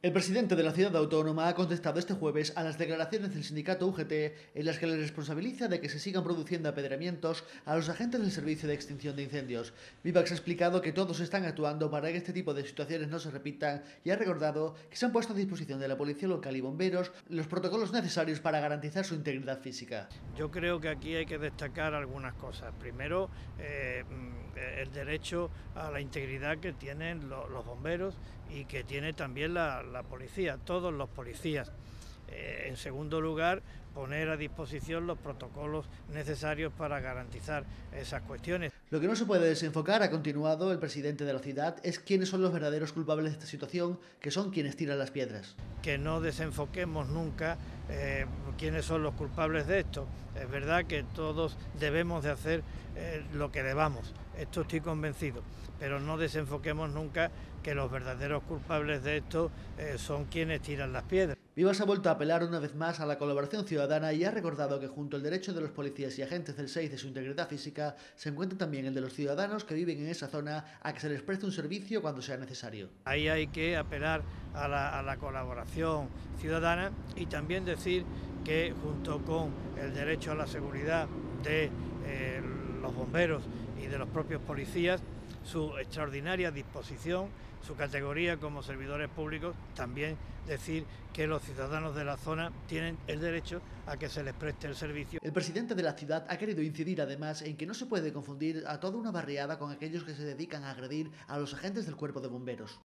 El presidente de la ciudad autónoma ha contestado este jueves a las declaraciones del sindicato UGT en las que le responsabiliza de que se sigan produciendo apedreamientos a los agentes del Servicio de Extinción de Incendios. Vivax ha explicado que todos están actuando para que este tipo de situaciones no se repitan y ha recordado que se han puesto a disposición de la policía local y bomberos los protocolos necesarios para garantizar su integridad física. Yo creo que aquí hay que destacar algunas cosas. Primero, el derecho a la integridad que tienen los bomberos y que tiene también la policía, todos los policías. En segundo lugar, poner a disposición los protocolos necesarios para garantizar esas cuestiones. Lo que no se puede desenfocar, ha continuado el presidente de la ciudad, es quiénes son los verdaderos culpables de esta situación, que son quienes tiran las piedras. Que no desenfoquemos nunca quiénes son los culpables de esto. Es verdad que todos debemos de hacer lo que debamos, esto estoy convencido, pero no desenfoquemos nunca que los verdaderos culpables de esto son quienes tiran las piedras. Vivax ha vuelto a apelar una vez más a la colaboración ciudadana y ha recordado que junto al derecho de los policías y agentes del SEIS de su integridad física se encuentra también el de los ciudadanos que viven en esa zona a que se les preste un servicio cuando sea necesario. Ahí hay que apelar a la colaboración ciudadana y también decir que junto con el derecho a la seguridad de los bomberos y de los propios policías, su extraordinaria disposición, su categoría como servidores públicos, también decir que los ciudadanos de la zona tienen el derecho a que se les preste el servicio. El presidente de la ciudad ha querido incidir además en que no se puede confundir a toda una barriada con aquellos que se dedican a agredir a los agentes del cuerpo de bomberos.